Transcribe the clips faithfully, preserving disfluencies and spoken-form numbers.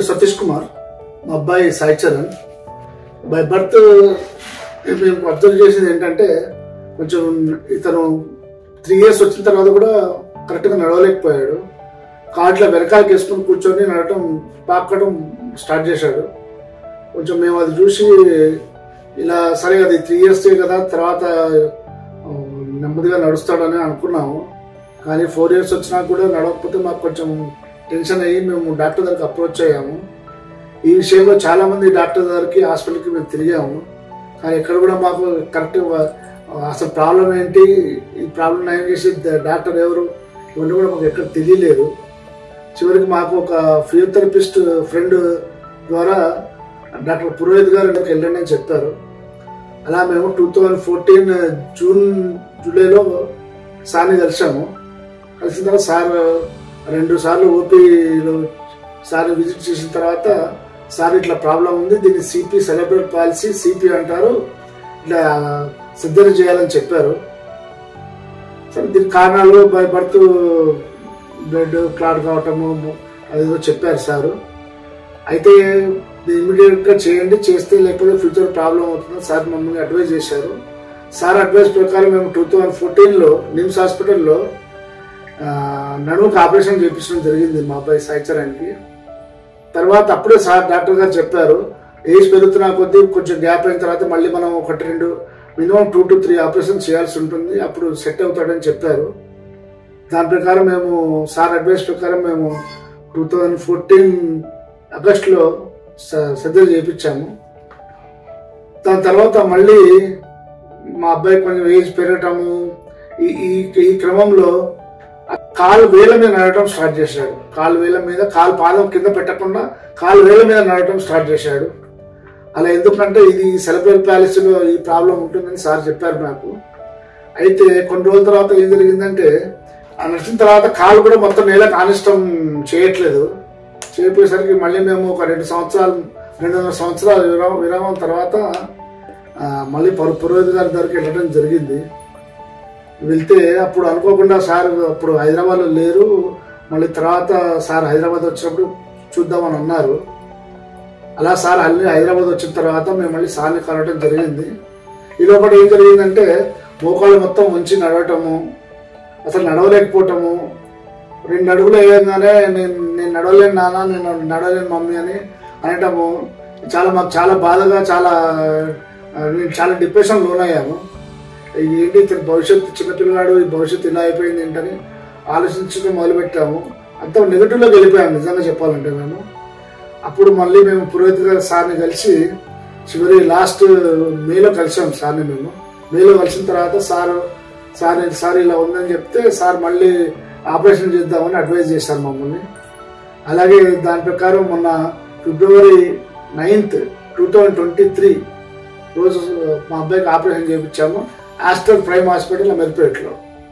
పేరు సతీష్ కుమార్, మా అబ్బాయి సాయి చరణ్. బై బర్త్ మేము అబ్జర్వ్ చేసేది ఏంటంటే కొంచెం ఇతను త్రీ ఇయర్స్ వచ్చిన తర్వాత కూడా కరెక్ట్గా నడవలేకపోయాడు. కాట్ల వెనకాలకి వేసుకొని కూర్చొని నడవటం పాకడం స్టార్ట్ చేశాడు. కొంచెం మేము అది చూసి ఇలా సరే అది త్రీ ఇయర్స్ కదా తర్వాత నెమ్మదిగా నడుస్తాడని అనుకున్నాము. కానీ ఫోర్ ఇయర్స్ వచ్చినా కూడా నడవకపోతే మాకు కొంచెం టెన్షన్ అయ్యి మేము డాక్టర్ దగ్గరికి అప్రోచ్ అయ్యాము. ఈ విషయంలో చాలా మంది డాక్టర్ దగ్గరికి హాస్పిటల్కి మేము తిరిగాము. కానీ ఎక్కడ కూడా మాకు కరెక్ట్ అసలు ప్రాబ్లం ఏంటి, ఈ ప్రాబ్లం నయం చేసి డాక్టర్ ఎవరు, ఇవన్నీ కూడా మాకు ఎక్కడ తెలియలేదు. చివరికి మాకు ఒక ఫిజియోథెరపిస్ట్ ఫ్రెండ్ ద్వారా డాక్టర్ పురోహిత్ గారు వెళ్ళండి అని చెప్పారు. అలా మేము టూ థౌజండ్ ఫోర్టీన్ జూన్ జూలైలో సార్ని కలిసాము. కలిసిన తర్వాత సార్ రెండు సార్లు ఓపీలో సార్ని విజిట్ చేసిన తర్వాత సార్ ఇట్లా ప్రాబ్లం ఉంది, దీన్ని సిపి సెలబ్రేట్ పాలసీ సిపి అంటారు, ఇట్లా సర్జరీ చేయాలని చెప్పారు. సరే దీని కారణాలు బై బర్త్ బ్లడ్ క్లాట్ కావటము అదేదో చెప్పారు సారు. అయితే ఇమీడియట్గా చేయండి, చేస్తే లేకపోతే ఫ్యూచర్ ప్రాబ్లం అవుతుందని సార్ మమ్మల్ని అడ్వైజ్ చేశారు. సార్ అడ్వైజ్ ప్రకారం మేము టూ థౌజండ్ ఫోర్టీన్లో నిమ్స్ హాస్పిటల్లో నడుముకి ఆపరేషన్ చేయించడం జరిగింది మా అబ్బాయి సాయి చరణ్కి. తర్వాత అప్పుడే సార్ డాక్టర్ గారు చెప్పారు, ఏజ్ పెరుగుతున్న కొద్దీ కొంచెం గ్యాప్ అయిన తర్వాత మళ్ళీ మనం ఒకటి రెండు minimum two to three operation చేయాల్సి ఉంటుంది, అప్పుడు సెట్ అవుతాడని చెప్పారు. దాని ప్రకారం మేము సార్ అడ్వైస్ ప్రకారం మేము టూ థౌజండ్ ఫోర్టీన్ ఆగస్టులో సర్జరీ చేయించాము. దాని తర్వాత మళ్ళీ మా అబ్బాయి కొంచెం ఏజ్ పెరగటము ఈ ఈ క్రమంలో కాలు వేల మీద నడవటం స్టార్ట్ చేశాడు. కాలు వేల మీద కాలు పాదం కింద పెట్టకుండా కాలు వేల మీద నడవటం స్టార్ట్ చేశాడు. అలా ఎందుకంటే ఇది సెరెబ్రల్ పాలసీలో ఈ ప్రాబ్లం ఉంటుందని సార్ చెప్పారు నాకు. అయితే కొన్ని రోజుల తర్వాత ఏం జరిగిందంటే ఆ నడిచిన తర్వాత కాలు కూడా మొత్తం నేలకు ఆనిష్టం చేయట్లేదు. చేయపోయేసరికి మళ్ళీ మేము ఒక రెండు సంవత్సరాలు రెండున్నర సంవత్సరాల విరామం విరామం తర్వాత మళ్ళీ పురోహిత్ గారి దగ్గరికి వెళ్ళడం జరిగింది. వెళ్తే అప్పుడు అనుకోకుండా సార్ అప్పుడు హైదరాబాద్లో లేరు, మళ్ళీ తర్వాత సార్ హైదరాబాద్ వచ్చినప్పుడు చూద్దామని అన్నారు. అలా సార్ అల్లి హైదరాబాద్ వచ్చిన తర్వాత మేము మళ్ళీ సార్ని కలవటం జరిగింది. ఈ లోపల ఏం జరిగిందంటే మోకాళ్ళు మొత్తం ఉంచి నడవటము, అసలు నడవలేకపోవటము, రెండు అడుగులు వేయగానే నేను నేను నడవలేను నాన్న, నేను నడవలేను మమ్మీ అని అనటము చాలా మాకు చాలా బాధగా చాలా నేను చాలా డిప్రెషన్ లోనయ్యాము. ఏంటి ఇతని భవిష్యత్తు చిన్నపిల్లగాడు ఈ భవిష్యత్తు ఇలా అయిపోయింది ఏంటని ఆలోచించడం మొదలుపెట్టాము. అంత నెగిటివ్లోకి వెళ్ళిపోయాము నిజంగా చెప్పాలంటే మేము. అప్పుడు మళ్ళీ మేము పురోహిత్ గారి సార్ని కలిసి చివరి లాస్ట్ మేలో కలిసాము సార్ని. మేము మేలో కలిసిన తర్వాత సార్ సార్ సార్ ఇలా ఉందని చెప్తే సార్ మళ్ళీ ఆపరేషన్ చేద్దామని అడ్వైజ్ చేశారు మమ్మల్ని. అలాగే దాని ప్రకారం మొన్న February ninth two thousand twenty three రోజు మా అబ్బాయికి ఆపరేషన్ చేయించాము ఆస్టర్ ప్రైమ్ హాస్పిటల్ అమీర్పేటలో.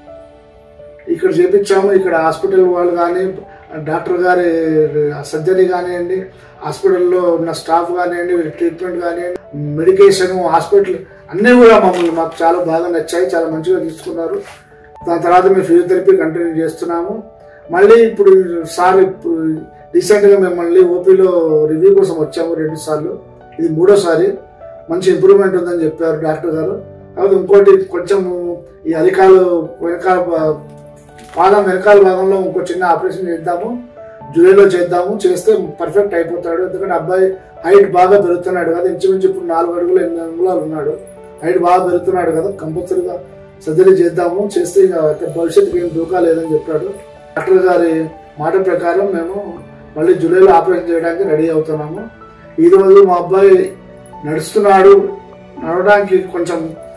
ఇక్కడ చేయించాము. ఇక్కడ హాస్పిటల్ వాళ్ళు కానీ డాక్టర్ గారి సర్జరీ కానివ్వండి, హాస్పిటల్లో ఉన్న స్టాఫ్ కానివ్వండి, ట్రీట్మెంట్ కానివ్వండి, మెడికేషన్, హాస్పిటల్ అన్నీ కూడా మమ్మల్ని మాకు చాలా బాగా నచ్చాయి, చాలా మంచిగా తీసుకున్నారు. దాని తర్వాత మేము ఫిజియోథెరపీ కంటిన్యూ చేస్తున్నాము. మళ్ళీ ఇప్పుడు సార్ రీసెంట్గా మేము మళ్ళీ ఓపీలో రివ్యూ కోసం వచ్చాము రెండు సార్లు, ఇది మూడోసారి. మంచి ఇంప్రూవ్మెంట్ ఉందని చెప్పారు డాక్టర్ గారు. కాబట్టి ఇంకోటి కొంచెం ఈ అరికాలు వెనకాల పాదం వెనకాల భాగంలో ఇంకో చిన్న ఆపరేషన్ చేద్దాము, జూలైలో చేద్దాము, చేస్తే పర్ఫెక్ట్ అయిపోతాడు. ఎందుకంటే అబ్బాయి హైట్ బాగా పెరుగుతున్నాడు కదా, ఇంచుమించు ఇప్పుడు నాలుగు అడుగులు ఎనిమిది అంగుళాలు ఉన్నాడు, హైట్ బాగా పెరుగుతున్నాడు కదా, కంపల్సరీగా సర్జరీ చేద్దాము, చేస్తే భవిష్యత్తుకి ఏం దూకా లేదని చెప్పాడు. డాక్టర్ గారి మాట ప్రకారం మేము మళ్ళీ జూలైలో ఆపరేషన్ చేయడానికి రెడీ అవుతున్నాము. ఈరోజు మా అబ్బాయి నడుస్తున్నాడు. నడవడానికి కొంచెం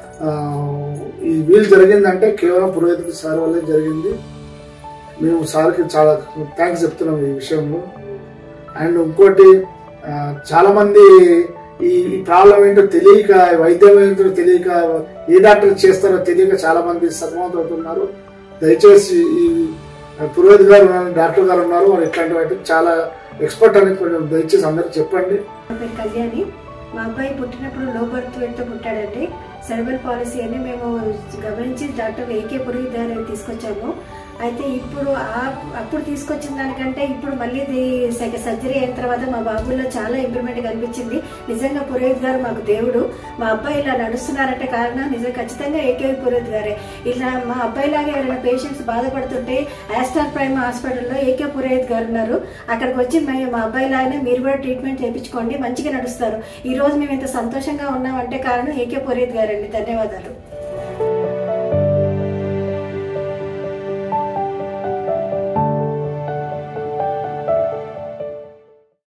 ఈ వీలు జరిగిందంటే కేవలం పురోహిత్ సార్ వల్లే జరిగింది. మేము సార్కి చాలా థ్యాంక్స్ చెప్తున్నాం ఈ విషయంలో. అండ్ ఇంకోటి చాలామంది ఈ ప్రాబ్లం ఏంటో తెలియక, వైద్యం ఏంటో తెలియక, ఏ డాక్టర్ చేస్తారో తెలియక చాలామంది సతమతం అవుతున్నారు. దయచేసి ఈ పురోహిత్ గారు డాక్టర్ గారు ఉన్నారు, వారు ఇట్లాంటి వాటికి చాలా ఎక్స్పర్ట్ అని కొంచెం దయచేసి అందరికి చెప్పండి. కళ్యాణి, మా అబ్బాయి పుట్టినప్పుడు లో బర్త్ వెయిట్ తో పుట్టాడండి. సెరెబ్రల్ పాలసీ అని మేము గమనించి డాక్టర్ ఏకే పురోహిత్ గారు తీసుకొచ్చాము. అయితే ఇప్పుడు అప్పుడు తీసుకొచ్చిన దానికంటే ఇప్పుడు మళ్ళీ సర్జరీ అయిన తర్వాత మా బాబులో చాలా ఇంప్రూవ్మెంట్ కనిపించింది. నిజంగా పురోహిత్ గారు మాకు దేవుడు. మా అబ్బాయి ఇలా నడుస్తున్నారంటే కారణం నిజంగా ఖచ్చితంగా ఏకే పురోహిత్ గారే. ఇలా మా అబ్బాయి లాగా ఎవరైనా పేషెంట్స్ బాధపడుతుంటే ఆస్టార్ ప్రైమ్ హాస్పిటల్లో ఏకే పురోహిత్ గారు ఉన్నారు. అక్కడికి వచ్చి మేము మా అబ్బాయి లాగానే మీరు కూడా ట్రీట్మెంట్ చేయించుకోండి, మంచిగా నడుస్తారు. ఈ రోజు మేము ఇంత సంతోషంగా ఉన్నామంటే కారణం ఏకే పురోహిత్ గారండి. ధన్యవాదాలు.